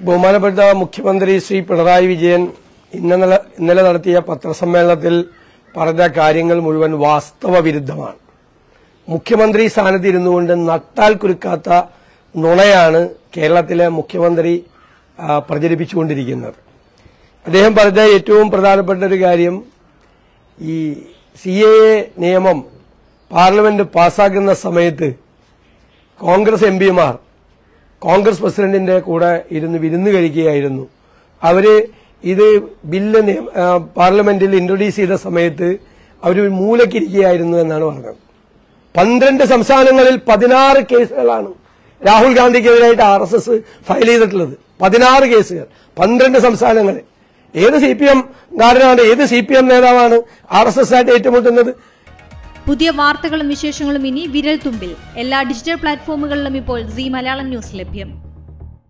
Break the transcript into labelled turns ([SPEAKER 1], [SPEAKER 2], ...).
[SPEAKER 1] ബഹുമാനപ്പെട്ട മുഖ്യമന്ത്രി ശ്രീ പിണറായി വിജയൻ ഇന്നലെ നടത്തിയ പത്രസമ്മേളനത്തിൽ പറഞ്ഞ കാര്യങ്ങൾ മുഴുവൻ വാസ്തവ വിരുദ്ധമാണ്. മുഖ്യമന്ത്രി സ്ഥാനത്ത് ഇരുന്നുകൊണ്ട് നട്ടാൽ കുരുക്കാത്ത നുണയാണ് കേരളത്തിലെ മുഖ്യമന്ത്രി പ്രചരിപ്പിച്ചുകൊണ്ടിരിക്കുന്നത്. അദ്ദേഹം പറഞ്ഞ ഏറ്റവും പ്രധാനപ്പെട്ട ഒരു കാര്യം, ഈ CAA നിയമം പാർലമെന്റ് പാസാക്കുന്ന സമയത്ത് കോൺഗ്രസ് MPമാർ കോൺഗ്രസ് പ്രസിഡന്റിന്റെ കൂടെ ഇരുന്ന് വിരുന്ന് കഴിക്കുകയായിരുന്നു. അവര് ഇത് ബില്ല് പാർലമെന്റിൽ ഇൻട്രൊഡ്യൂസ് ചെയ്ത സമയത്ത് അവർ മൂലക്കിരിക്കുകയായിരുന്നു എന്നാണ് പറഞ്ഞത്. 12 സംസ്ഥാനങ്ങളിൽ 16 കേസുകളാണ് രാഹുൽ ഗാന്ധിക്കെതിരായിട്ട് RSS ഫയൽ ചെയ്തിട്ടുള്ളത്. 16 കേസുകൾ 12 സംസ്ഥാനങ്ങളിൽ. ഏത് CPM കാരനാണ്, ഏത് CPM നേതാവാണ് RSS ആയിട്ട് ഏറ്റുമുട്ടുന്നത്?
[SPEAKER 2] പുതിയ വാർത്തകളും വിശേഷങ്ങളും ഇനി വിരൽ തുമ്പിൽ. എല്ലാ ഡിജിറ്റൽ പ്ലാറ്റ്ഫോമുകളിലും ഇപ്പോൾ സീ മലയാളം ന്യൂസ് ലഭ്യം.